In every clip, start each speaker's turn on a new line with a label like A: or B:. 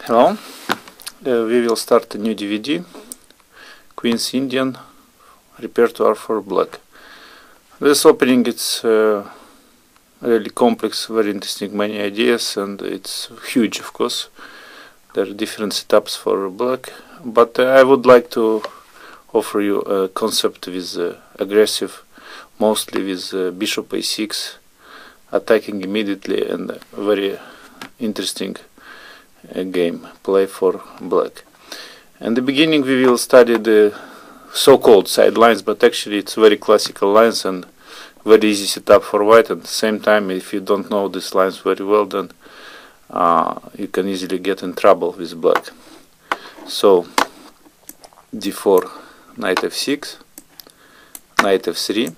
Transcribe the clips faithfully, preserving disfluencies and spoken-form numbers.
A: Hello, uh, we will start a new D V D, Queen's Indian Repertoire for Black. This opening it's uh, really complex, very interesting, many ideas, and it's huge, of course. There are different setups for black, but uh, I would like to offer you a concept with uh, aggressive, mostly with uh, bishop a six, attacking immediately, and a very interesting uh, game play for black. In the beginning we will study the so-called side lines, but actually it's very classical lines and very easy setup for white. At the same time, if you don't know these lines very well, then uh, you can easily get in trouble with black. So d four, knight f six, knight f three.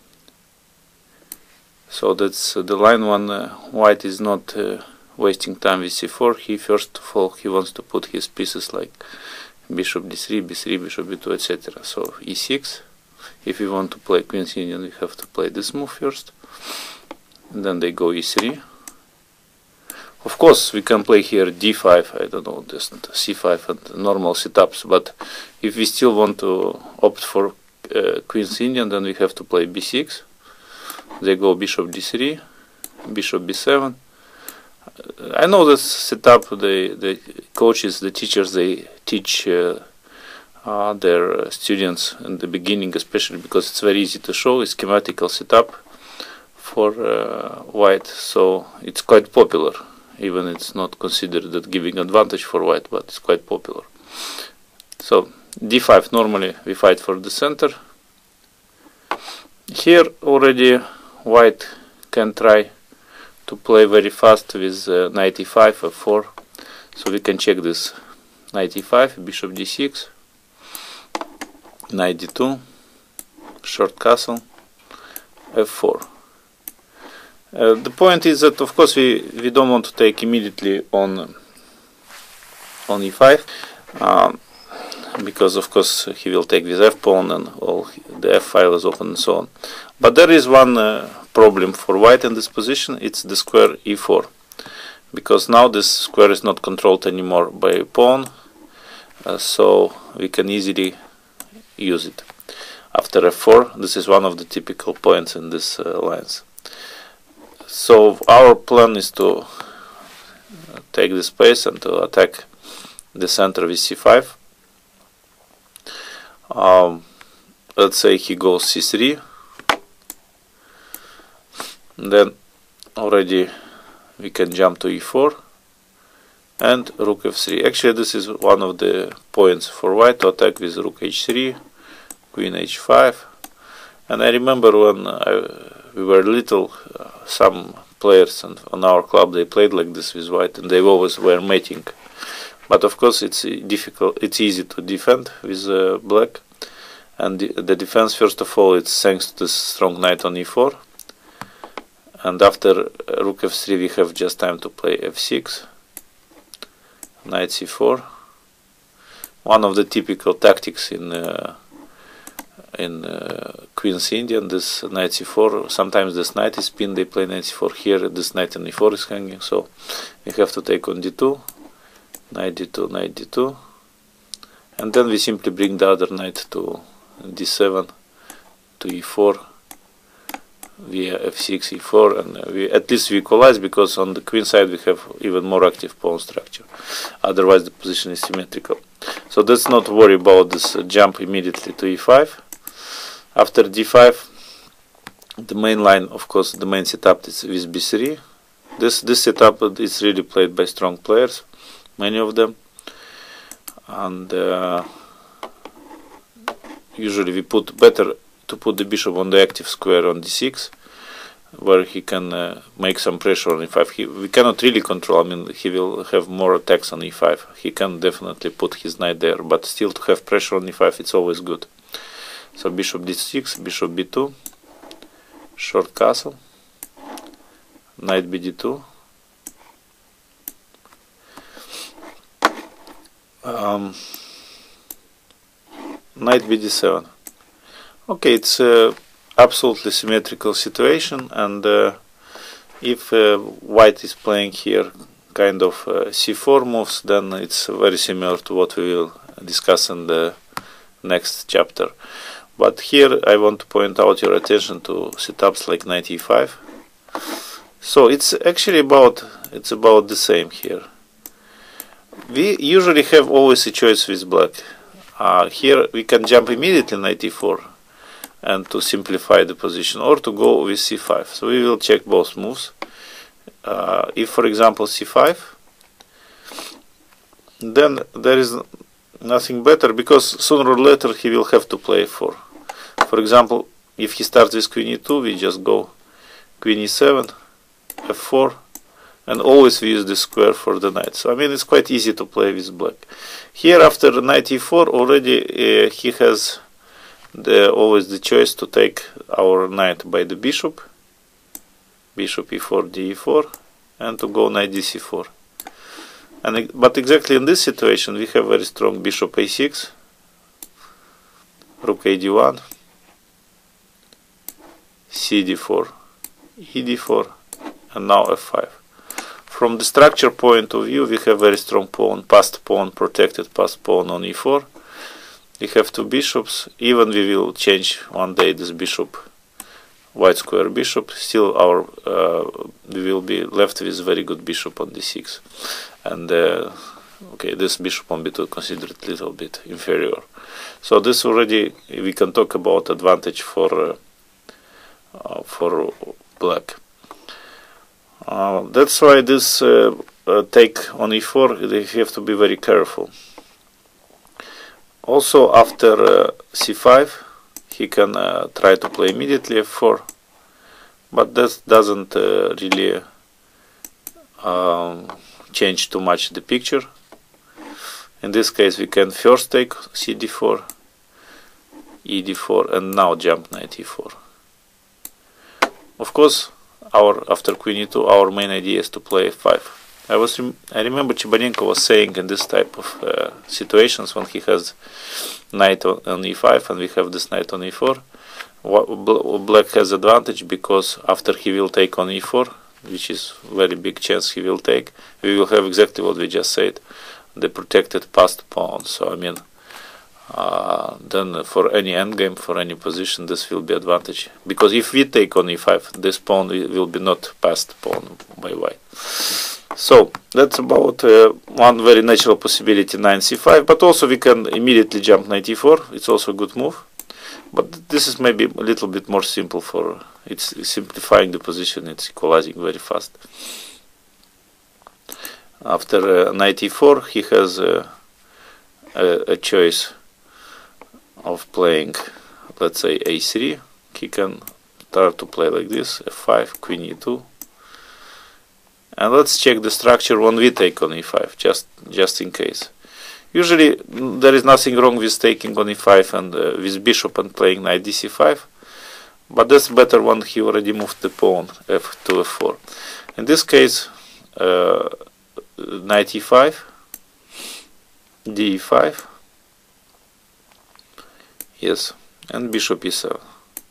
A: So that's uh, the line when uh, white is not uh, wasting time with c four. He first of all he wants to put his pieces like bishop d three, b three, bishop b two, et cetera. So e six. If we want to play Queen's Indian, we have to play this move first, and then they go e three. Of course, we can play here d five. I don't know, just c five and normal setups. But if we still want to opt for uh, Queen's Indian, then we have to play b six. They go bishop d three, bishop b seven. I know this setup. The the coaches, the teachers, they teach uh, uh, their students in the beginning, especially because it's very easy to show. It's schematical setup for uh, white, so it's quite popular. Even it's not considered that giving advantage for white, but it's quite popular. So d five, normally we fight for the center. Here already white can try to play very fast with uh, knight e five, f four. So we can check this. Knight e five, bishop d six, knight d two, short castle, f four. Uh, the point is that of course we, we don't want to take immediately on on e five, um, because of course he will take with f pawn and all the f file is open and so on. But there is one uh, problem for white in this position. It's the square e four, because now this square is not controlled anymore by a pawn, uh, so we can easily use it. After f four, this is one of the typical points in this uh, lines. So our plan is to take the space and to attack the center with c five. Um, let's say he goes c three. Then already we can jump to e four and rook f three. Actually this is one of the points for white to attack with rook h three, queen h five. And I remember when I, we were little, uh, some players and on our club they played like this with white, and they always were mating. But of course it's difficult, it's easy to defend with uh, black. And the, the defense, first of all, it's thanks to this strong knight on e four. And after uh, rook f three we have just time to play f six, knight c four. One of the typical tactics in uh, in uh, Queen's Indian, this knight c four. Sometimes this knight is pinned, they play knight c four. Here this knight on e four is hanging, so we have to take on d two, knight d two, knight d two, and then we simply bring the other knight to d seven, to e four, via f six, e four, and we at least we equalize, because on the queen side we have even more active pawn structure. Otherwise the position is symmetrical. So let's not worry about this uh, jump immediately to e five. After d five, the main line, of course, the main setup is with b three. This this setup is really played by strong players, many of them, and uh, usually we put better to put the bishop on the active square on d six, where he can uh, make some pressure on e five. He, we cannot really control, I mean, he will have more attacks on e five. He can definitely put his knight there, but still to have pressure on e five, it's always good. So bishop d six, bishop b two, short castle, knight b d two, um, knight b d seven. Okay, it's uh, absolutely symmetrical situation, and uh, if uh, white is playing here kind of uh, c four moves, then it's very similar to what we will discuss in the next chapter. But here I want to point out your attention to setups like knight e five. So it's actually about it's about the same here. We usually have always a choice with black. Uh, here we can jump immediately knight e four and to simplify the position, or to go with c five. So we will check both moves. Uh, if, for example, c five, then there is nothing better, because sooner or later he will have to play f four. For example, if he starts with queen e two, we just go queen e seven, f four, and always we use the square for the knight. So I mean, it's quite easy to play with black. Here after knight e four, already uh, he has the, always the choice to take our knight by the bishop, bishop e four, d e four, and to go knight d c four. And but exactly in this situation we have very strong bishop a six, rook a d one, c d four, e d four, and now f five. From the structure point of view, we have very strong pawn, passed pawn, protected passed pawn on e four. We have two bishops. Even we will change one day this bishop, white square bishop. Still, our uh, we will be left with very good bishop on d six, and uh, okay, this bishop on b two considered a little bit inferior. So this already we can talk about advantage for uh, uh, for black. Uh, that's why this uh, uh, take on e four, they have to be very careful. Also after uh, c five, he can uh, try to play immediately f four, but that doesn't uh, really um, change too much the picture. In this case we can first take c d four, e d four, and now jump knight e four. Of course, our after queen e two, our main idea is to play f five. I was rem I remember Chebanenko was saying in this type of uh, situations, when he has knight on, on e five and we have this knight on e four, black has advantage, because after he will take on e four, which is very big chance he will take, we will have exactly what we just said, the protected passed pawn. So I mean, uh, then for any endgame, for any position, this will be advantage, because if we take on e five, this pawn will be not passed pawn by white. So that's about uh, one very natural possibility, knight c five, but also we can immediately jump knight e four. It's also a good move, but this is maybe a little bit more simple, for it's simplifying the position, it's equalizing very fast. After uh, knight e four, he has uh, a, a choice of playing, let's say, a three. He can start to play like this, f five, queen e two. And let's check the structure when we take on e five, just just in case. Usually there is nothing wrong with taking on e five and uh, with bishop and playing knight d c five, but that's better when he already moved the pawn f to f four. In this case, uh, knight e five, d e five, yes, and bishop e seven.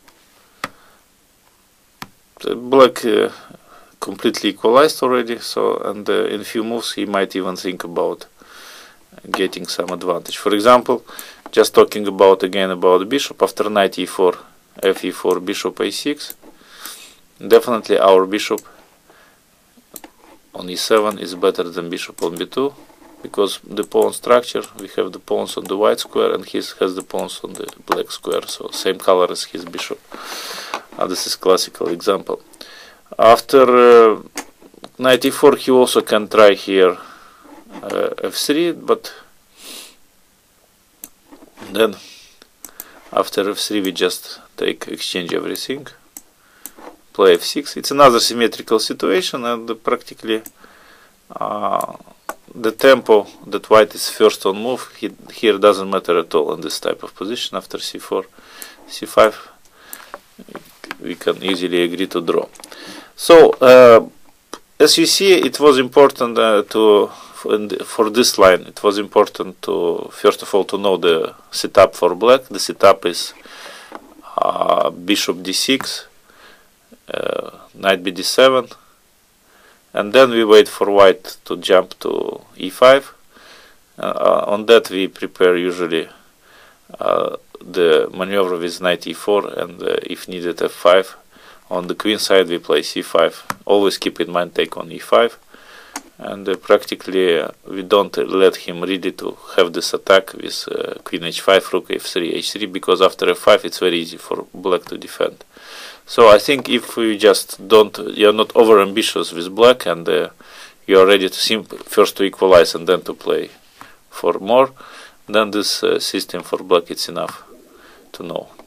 A: The black uh, completely equalized already, so and uh, in few moves he might even think about getting some advantage. For example, just talking about again about the bishop, after knight e four, f e four, bishop a six, definitely our bishop on e seven is better than bishop on b two, because the pawn structure, we have the pawns on the white square and he has the pawns on the black square, so same color as his bishop. Uh, this is classical example. After uh, knight e four, he also can try here uh, f three, but then after f three we just take, exchange everything, play f six. It's another symmetrical situation, and practically uh, the tempo that white is first on move he, here doesn't matter at all in this type of position. After c four, c five, we can easily agree to draw. So uh, as you see, it was important uh, to for this line, it was important to first of all to know the setup for black. The setup is uh, bishop d six, uh, knight b d seven, and then we wait for white to jump to e five. Uh, on that we prepare usually uh, the maneuver with knight e four, and uh, if needed f five. On the queen side we play c five. Always keep in mind take on e five, and uh, practically uh, we don't let him really to have this attack with uh, queen h five, rook f three, h three, because after f five it's very easy for black to defend. So I think if we just don't, you're not over ambitious with black, and uh, you are ready to first to equalize and then to play for more, then this uh, system for black it's enough to know.